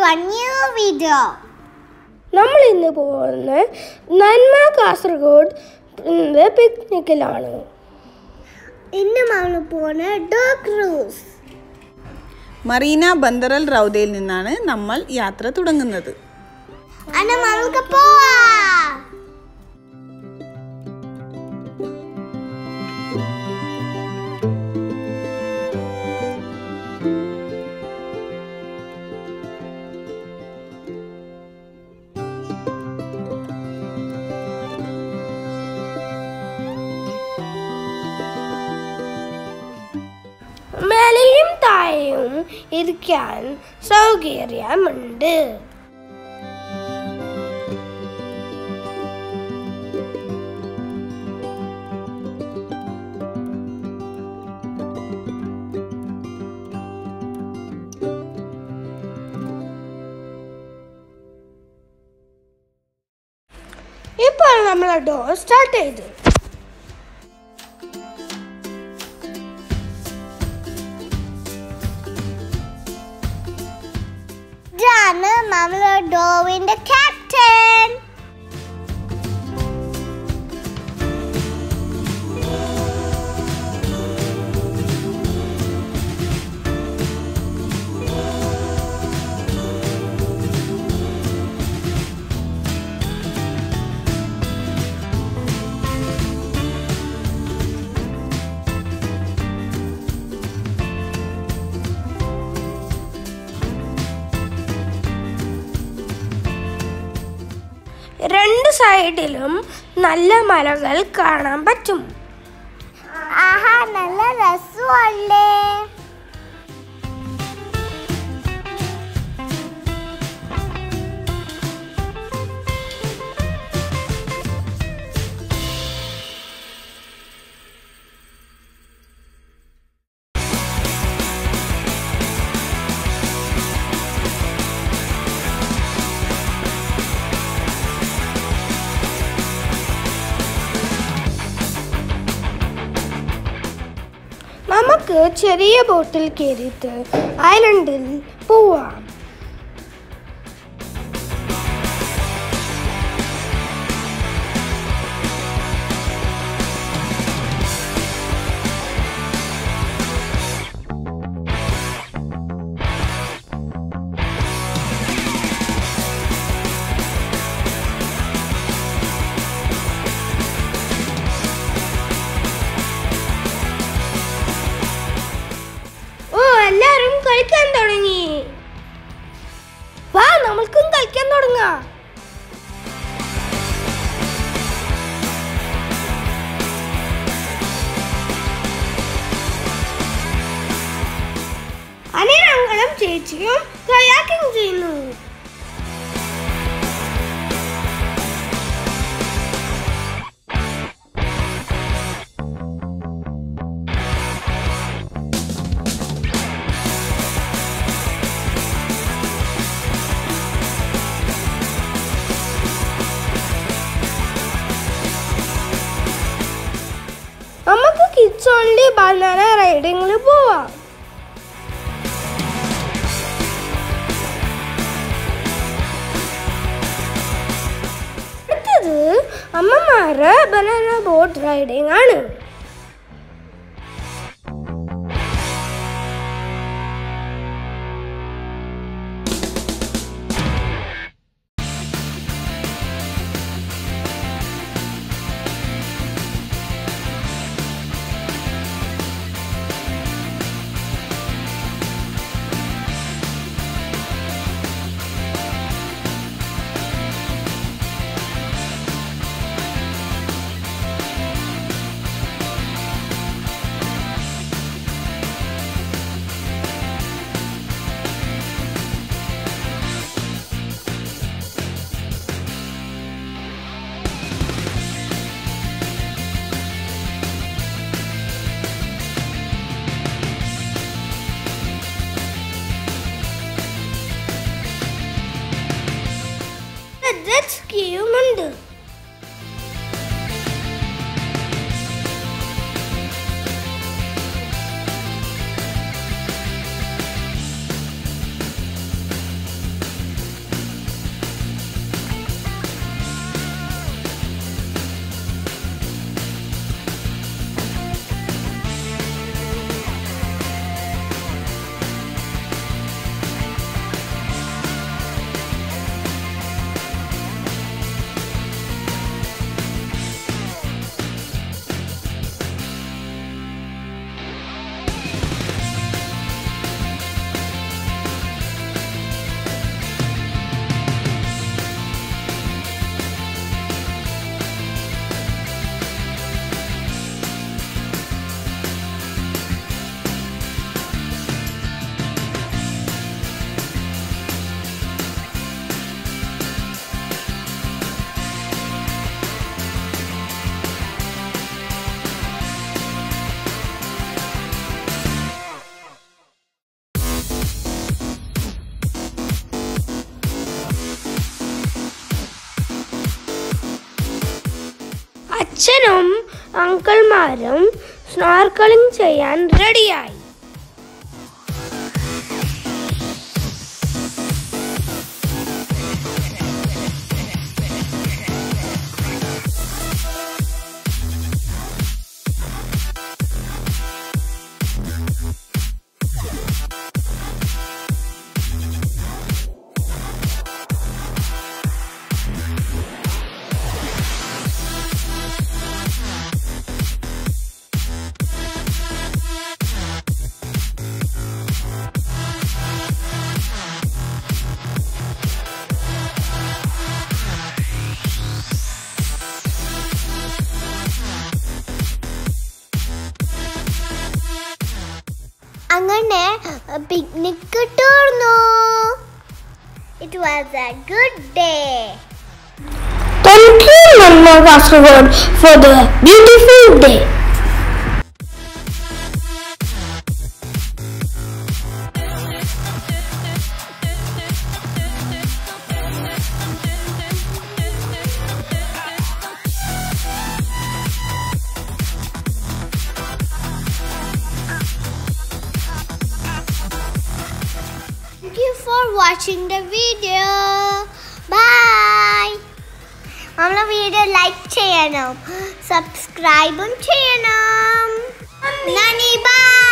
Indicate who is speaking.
Speaker 1: a new video.
Speaker 2: നമ്മൾ ഇന്ന് പോകുന്നത് നന്മ കാസർഗോഡ് പിക്നിക്കിലാണ്.
Speaker 1: ഇന്ന് നമ്മൾ പോകുന്നത് ഡോ ക്രൂസ്.
Speaker 3: മറീന ബന്ദറിൽ റൗദയിൽ നിന്നാണ് നമ്മൾ യാത്ര തുടങ്ങുന്നത്.
Speaker 1: നമുക്ക് പോവാം.
Speaker 2: മേലെയും താഴെയും ഇരിക്കാൻ സൗകര്യമുണ്ട്. ഇപ്പോൾ നമ്മൾ ഡോർ സ്റ്റാർട്ട് ചെയ്തു.
Speaker 1: ഇതാണ് നമ്മുടെ ഡോവിന്റെ ക്യാപ്റ്റൻ.
Speaker 2: രണ്ട് സൈഡിലും നല്ല മലകൾ കാണാൻ പറ്റും.
Speaker 1: ആഹാ, നല്ല രസമല്ലേ.
Speaker 2: നമുക്ക് ചെറിയ ബോട്ടിൽ കയറിയിട്ട് ഐലൻഡിൽ പോവാം. എല്ലാരും കളിക്കാൻ തുടങ്ങി. വാ, നമ്മൾക്കും കളിക്കാൻ തുടങ്ങാം. അനിയങ്ങളും ചേച്ചിയും കയാക്കിംഗ് ചെയ്യുന്നു. നമുക്ക് കിഡ്സ് ഓൺലി ബനാന റൈഡിങ്ങിൽ പോവാം. അടുത്തത് അമ്മമാരുടെ ബനാന ബോട്ട് റൈഡിങ് ആണ്. ജെറ്റ് സ്കീയുമുണ്ട്. അച്ഛനും അങ്കിൾമാരും സ്നോർക്കലിംഗ് ചെയ്യാൻ റെഡിയായി.
Speaker 1: അങ്ങനെ പിക്നിക് തീർന്നു. It was a good day.
Speaker 2: Thank you, Mama Kasaragod, for the beautiful day.
Speaker 1: Thank you for watching the video. Bye. നമ്മളെ വീഡിയോ ലൈക്ക് ചെയ്യണം, സബ്സ്ക്രൈബും ചെയ്യണം. നന്ദി. ബൈ.